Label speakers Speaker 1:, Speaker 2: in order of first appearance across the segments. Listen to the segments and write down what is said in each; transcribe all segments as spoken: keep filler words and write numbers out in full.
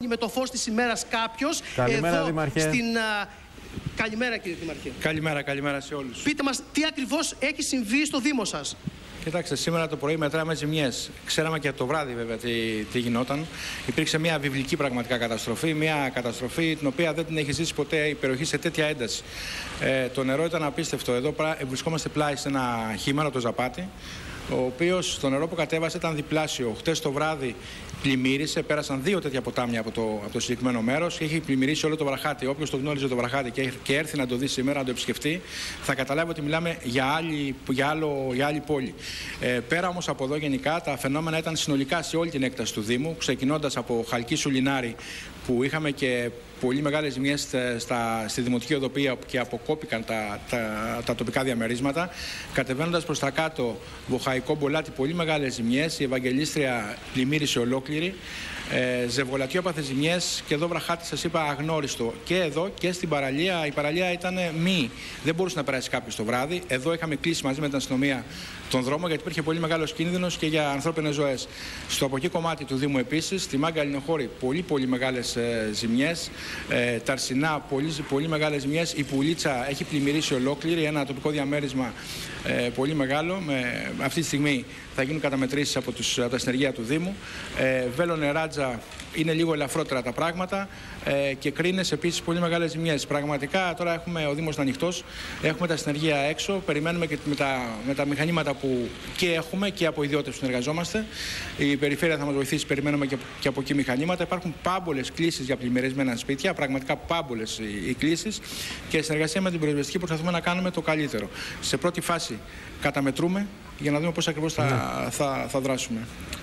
Speaker 1: με το φως της ημέρας κάποιος.
Speaker 2: Καλημέρα,
Speaker 1: εδώ
Speaker 2: Δήμαρχε.
Speaker 1: στην... Α, καλημέρα, κύριε Δήμαρχε.
Speaker 3: Καλημέρα, καλημέρα σε όλους.
Speaker 1: Πείτε μας τι ακριβώς έχει συμβεί στο Δήμο σας.
Speaker 3: Κοιτάξτε, σήμερα το πρωί μετράμε ζημιές. Ξέραμε και το βράδυ βέβαια τι, τι γινόταν. Υπήρξε μια βιβλική πραγματικά καταστροφή. Μια καταστροφή την οποία δεν την έχει ζήσει ποτέ η περιοχή σε τέτοια ένταση. Ε, το νερό ήταν απίστευτο. Εδώ βρισκόμαστε πλάι σε ένα χείμαρο, το Ζαπάτι, ο οποίος το νερό που κατέβασε ήταν διπλάσιο. Χτες το βράδυ πλημμύρισε, πέρασαν δύο τέτοια ποτάμια από το, από το συγκεκριμένο μέρος και έχει πλημμυρίσει όλο το βραχάτι. Όποιος το γνώριζε το βραχάτι και, και έρθει να το δει σήμερα, να το επισκεφτεί, θα καταλάβει ότι μιλάμε για άλλη, για άλλο, για άλλη πόλη. Ε, πέρα όμως από εδώ, γενικά τα φαινόμενα ήταν συνολικά σε όλη την έκταση του Δήμου, ξεκινώντας από Χαλκίσου Λινάρη, που είχαμε και πολύ μεγάλες ζημιές στα, στη Δημοτική Οδοπία και αποκόπηκαν τα, τα, τα τοπικά διαμερίσματα. Κατεβαίνοντας προς τα κάτω, Βοχαϊκό Μπολάτι, πολύ μεγάλες ζημιές. Η Ευαγγελίστρια πλημμύρισε ολόκληρη. Ε, Ζευγολατιό έπαθε ζημιές και εδώ βραχάτι, σας είπα, αγνώριστο. Και εδώ και στην παραλία. Η παραλία ήταν μη. Δεν μπορούσε να περάσει κάποιος το βράδυ. Εδώ είχαμε κλείσει μαζί με την αστυνομία τον δρόμο, γιατί υπήρχε πολύ μεγάλος κίνδυνος και για ανθρώπινες ζωές. Στο από εκεί κομμάτι του Δήμου επίσης, στη Μάγκα Λινοχώρη, πολύ πολύ μεγάλες ε, ζημιές. Ε, Ταρσινά, πολύ, πολύ μεγάλες ζημιές. Η Πουλίτσα έχει πλημμυρίσει ολόκληρη, ένα τοπικό διαμέρισμα ε, πολύ μεγάλο. Με, αυτή τη στιγμή θα γίνουν καταμετρήσεις από, τους, από τα συνεργεία του Δήμου. Ε, Βέλο Ράτζα είναι λίγο ελαφρότερα τα πράγματα ε, και Κρίνες επίσης πολύ μεγάλες ζημιές. Πραγματικά τώρα έχουμε ο Δήμος ανοιχτός, έχουμε τα συνεργεία έξω, περιμένουμε και με τα, με τα μηχανήματα που και έχουμε και από ιδιώτες που συνεργαζόμαστε. Η περιφέρεια θα μας βοηθήσει, περιμένουμε και, και από εκεί μηχανήματα. Υπάρχουν πάμπολες κλήσεις για πλημμυρισμένα σπίτια, πραγματικά πάμπολες οι, οι κλήσεις, και σε συνεργασία με την πυροσβεστική προσπαθούμε να κάνουμε το καλύτερο. Σε πρώτη φάση καταμετρούμε για να δούμε πώς ακριβώς θα, θα, θα, θα δράσουμε.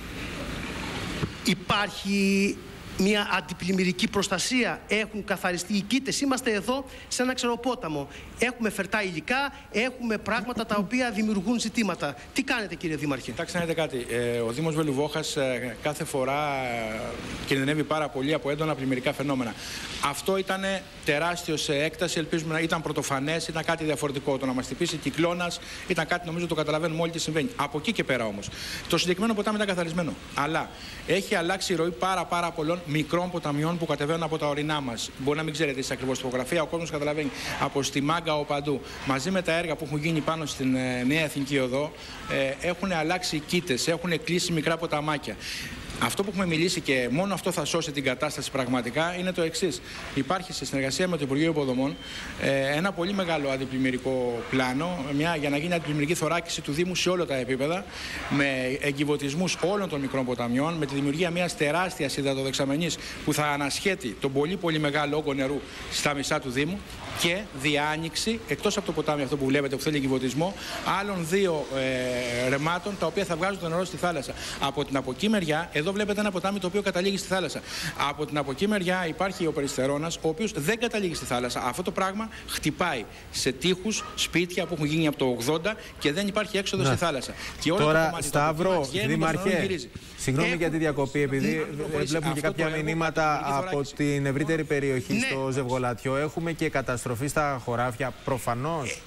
Speaker 1: Υπάρχει μια αντιπλημμυρική προστασία, έχουν καθαριστεί οι κήτες. Είμαστε εδώ σε ένα ξεροπόταμο. Έχουμε φερτά υλικά, έχουμε πράγματα τα οποία δημιουργούν ζητήματα. Τι κάνετε, κύριε Δήμαρχε?
Speaker 3: Κοιτάξτε να δείτε κάτι. Ε, ο Δήμος Βελουχόχας ε, κάθε φορά ε, κινδυνεύει πάρα πολύ από έντονα πλημμυρικά φαινόμενα. Αυτό ήταν τεράστιο σε έκταση, ελπίζουμε να ήταν πρωτοφανές, ήταν κάτι διαφορετικό. Το να μας χτυπήσει κυκλώνας ήταν κάτι, νομίζω το καταλαβαίνουμε όλοι τι συμβαίνει. Από εκεί και πέρα όμως, το συγκεκριμένο ποτάμι ήταν καθαρισμένο. Αλλά έχει αλλάξει η ροή πάρα, πάρα πολλών μικρών ποταμιών που κατεβαίνουν από τα ορεινά μας. Μπορεί να μην ξέρετε εσείς ακριβώς τopografία, ο κόσμος καταλαβαίνει. Από στη Μάγκα, ο παντού. Μαζί με τα έργα που έχουν γίνει πάνω στην ε, Νέα Εθνική Οδό, ε, έχουν αλλάξει οι κήτες, έχουν κλείσει μικρά ποταμάκια. Αυτό που έχουμε μιλήσει και μόνο αυτό θα σώσει την κατάσταση πραγματικά είναι το εξής. Υπάρχει σε συνεργασία με το Υπουργείο Υποδομών ε, ένα πολύ μεγάλο αντιπλημμυρικό πλάνο, μια, για να γίνει αντιπλημμυρική θωράκιση του Δήμου σε όλα τα επίπεδα, με εγκιβωτισμούς όλων των μικρών ποταμιών, με τη δημιουργία μιας τεράστιας υδατοδεξαμενής που θα ανασχέτει τον πολύ πολύ μεγάλο όγκο νερού στα μισά του Δήμου, και διάνοιξη, εκτός από το ποτάμι αυτό που βλέπετε που θέλει εγκιβωτισμό, άλλων δύο ε, ρεμάτων τα οποία θα βγάζουν το νερό στη θάλασσα. Από την από εκεί μεριά, εδώ βλέπετε ένα ποτάμι το οποίο καταλήγει στη θάλασσα. Από την από εκεί μεριά υπάρχει ο Περιστερώνας, ο οποίος δεν καταλήγει στη θάλασσα. Αυτό το πράγμα χτυπάει σε τείχους, σπίτια που έχουν γίνει από το ογδόντα και δεν υπάρχει έξοδο στη θάλασσα. Και όλα
Speaker 2: τώρα,
Speaker 3: το κομμάτι,
Speaker 2: Σταύρο,
Speaker 3: το
Speaker 2: Δήμαρχε, συγγνώμη
Speaker 3: Έχω...
Speaker 2: για τη διακοπή, επειδή βλέπουμε και κάποια μηνύματα από την ευρύτερη περιοχή
Speaker 1: ναι.
Speaker 2: στο Ζευγολατιό. Έχουμε και καταστροφή στα χωράφια, προφανώς.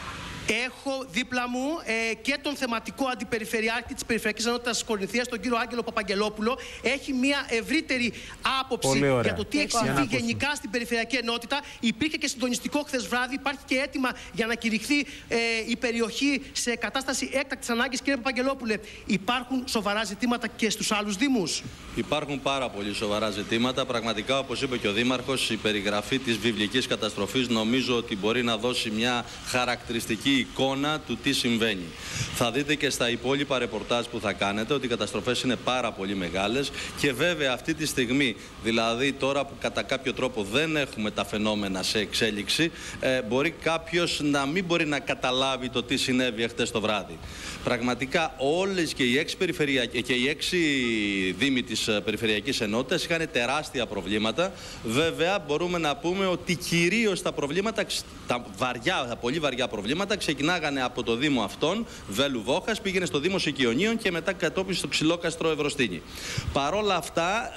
Speaker 1: Έχω δίπλα μου ε, και τον θεματικό αντιπεριφερειάρχη της Περιφερειακής Ενότητας της Κορινθίας, τον κύριο Άγγελο Παπαγγελόπουλο. Έχει μια ευρύτερη άποψη για το τι έχει συμβεί γενικά στην Περιφερειακή Ενότητα. Υπήρχε και συντονιστικό χθες βράδυ. Υπάρχει και αίτημα για να κηρυχθεί ε, η περιοχή σε κατάσταση έκτακτης ανάγκης. Κύριε Παπαγγελόπουλε, υπάρχουν σοβαρά ζητήματα και στους άλλους δήμους?
Speaker 4: Υπάρχουν πάρα πολύ σοβαρά ζητήματα. Πραγματικά, όπως είπε και ο Δήμαρχος, η περιγραφή της βιβλικής καταστροφής νομίζω ότι μπορεί να δώσει μια χαρακτηριστική εικόνα του τι συμβαίνει. Θα δείτε και στα υπόλοιπα ρεπορτάζ που θα κάνετε ότι οι καταστροφές είναι πάρα πολύ μεγάλες, και βέβαια αυτή τη στιγμή, δηλαδή τώρα που κατά κάποιο τρόπο δεν έχουμε τα φαινόμενα σε εξέλιξη, ε, μπορεί κάποιος να μην μπορεί να καταλάβει το τι συνέβη χτες το βράδυ. Πραγματικά όλες και οι έξι, και οι έξι δήμοι της Περιφερειακής Ενότητας είχαν τεράστια προβλήματα. Βέβαια μπορούμε να πούμε ότι κυρίως τα προβλήματα, τα, βαριά, τα πολύ βαριά προβλήματα ξεκινάγανε από το Δήμο αυτών, Βέλου Βόχας, πήγαινε στο Δήμο Σικιονίων και μετά κατόπιν στο Ξυλόκαστρο Ευρωστίνη. Παρόλα αυτά,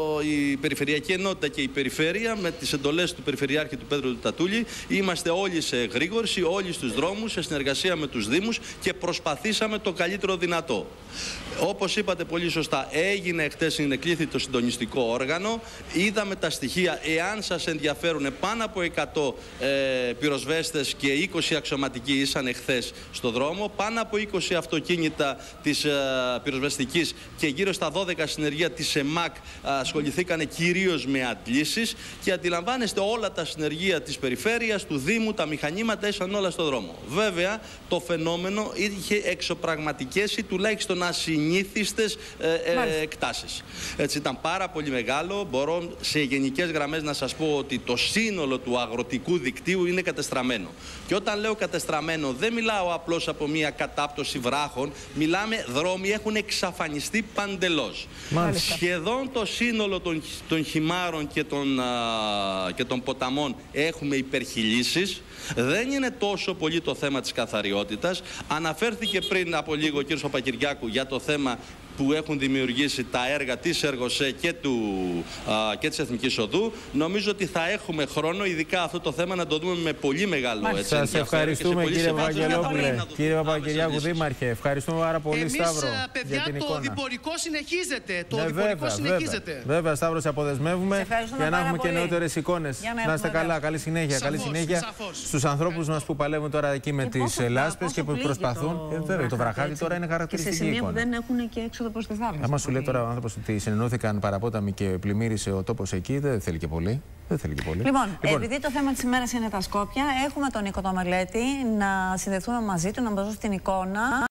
Speaker 4: η Περιφερειακή Ενότητα και η Περιφέρεια, με τις εντολές του Περιφερειάρχη του Πέτρου του Τατούλη, είμαστε όλοι σε εγρήγορση, όλοι στους δρόμους, σε συνεργασία με τους Δήμους και προσπαθήσαμε το καλύτερο δυνατό. Όπως είπατε πολύ σωστά, έγινε χτες, συνεκλήθη το συντονιστικό όργανο. Είδαμε τα στοιχεία. Εάν σας ενδιαφέρουν, πάνω από εκατό ε, πυροσβέστες και είκοσι αξιωματικοί ήσαν χθες στο δρόμο, πάνω από είκοσι αυτοκίνητα της ε, πυροσβεστικής και γύρω στα δώδεκα συνεργεία της ΕΜΑΚ ασχοληθήκαν κυρίως με αντλήσεις, και αντιλαμβάνεστε όλα τα συνεργεία της Περιφέρειας, του Δήμου, τα μηχανήματα ήσαν όλα στο δρόμο. Βέβαια, το φαινόμενο είχε εξωπραγματικές ή τουλάχιστον ασυνήθιστες ε, ε, εκτάσεις. Έτσι, ήταν πάρα πολύ μεγάλο. Μπορώ σε γενικές γραμμές να σας πω ότι το σύνολο του αγροτικού δικτύου είναι κατεστραμμένο. Και όταν λέω κατεστραμμένο, δεν μιλάω απλώς από μια κατάπτωση βράχων, μιλάμε δρόμοι έχουν εξαφανιστεί παντελώς. Μάλιστα. Σχεδόν το σύνολο των, των χυμάρων και των, α, και των ποταμών έχουμε υπερχειλήσεις. Δεν είναι τόσο πολύ το θέμα της καθαριότητας. Αναφέρθηκε πριν από λίγο ο κ. Παπακυριάκου για το θέμα που έχουν δημιουργήσει τα έργα της Εργοσέ και, του, α, και της Εθνικής Οδού. Νομίζω ότι θα έχουμε χρόνο, ειδικά αυτό το θέμα, να το δούμε με πολύ μεγάλο έτσι.
Speaker 2: Σας ευχαριστούμε, κύριε Βαγγελόπουλε. Κύριε Παπακυριάκου, Δήμαρχε, ευχαριστούμε πάρα πολύ.
Speaker 1: Εμείς,
Speaker 2: Σταύρο,
Speaker 1: παιδιά,
Speaker 2: για την
Speaker 1: το
Speaker 2: εικόνα.
Speaker 1: διπορικό συνεχίζεται. Το
Speaker 2: ναι,
Speaker 1: διπορικό
Speaker 2: βέβαια,
Speaker 1: συνεχίζεται.
Speaker 2: Βέβαια, βέβαια, Σταύρο, σε αποδεσμεύουμε για να έχουμε πολύ. και νεότερες εικόνες. Να είστε καλά, καλή συνέχεια.
Speaker 1: Σαφώς,
Speaker 2: καλή συνέχεια στους ανθρώπους μας που παλεύουν τώρα εκεί με τις λάσπες και που προσπαθούν. Βέβαια, το βραχάκι τώρα είναι χαρακτηριστική εικόνα.
Speaker 5: Δεν έχουν και έξοδο προς τη θάλασσα.
Speaker 2: Σου λέει τώρα ο άνθρωπος ότι συνενώθηκαν παραπόταμοι και πλημμύρισε ο τόπος εκεί, δεν θέλει και πολύ. Δεν θέλει και πολύ.
Speaker 5: Λοιπόν, λοιπόν, επειδή το θέμα της ημέρας είναι τα Σκόπια, έχουμε τον Νίκο το Μελέτη να συνδεθούμε μαζί του, να μας δώσει την εικόνα.